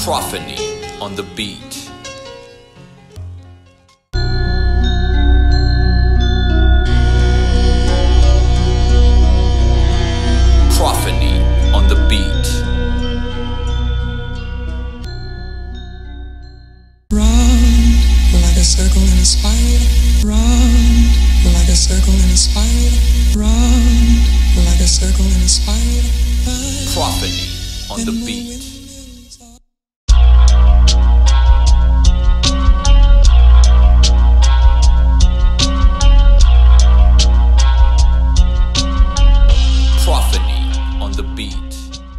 Proffeny on the beat. Proffeny on the beat. Round like a circle in a spiral. Round like a circle in a spiral. Round like a circle in a spiral. Proffeny on the beat. Proffeny on the beat.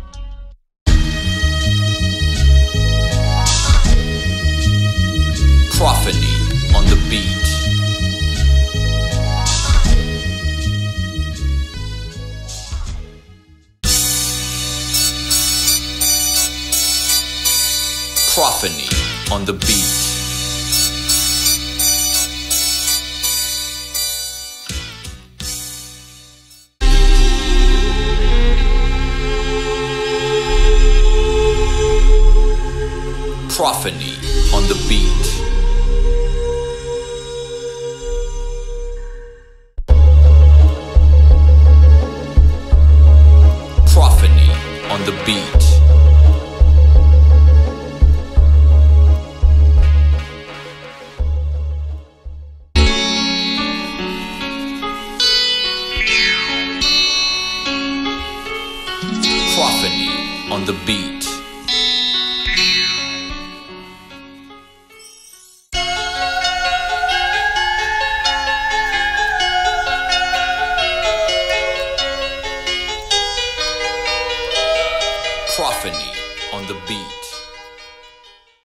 Proffeny on the beat. Proffeny on the beat. Proffeny on the beat. Proffeny on the beat. Proffeny on the beat. Proffeny on the beat.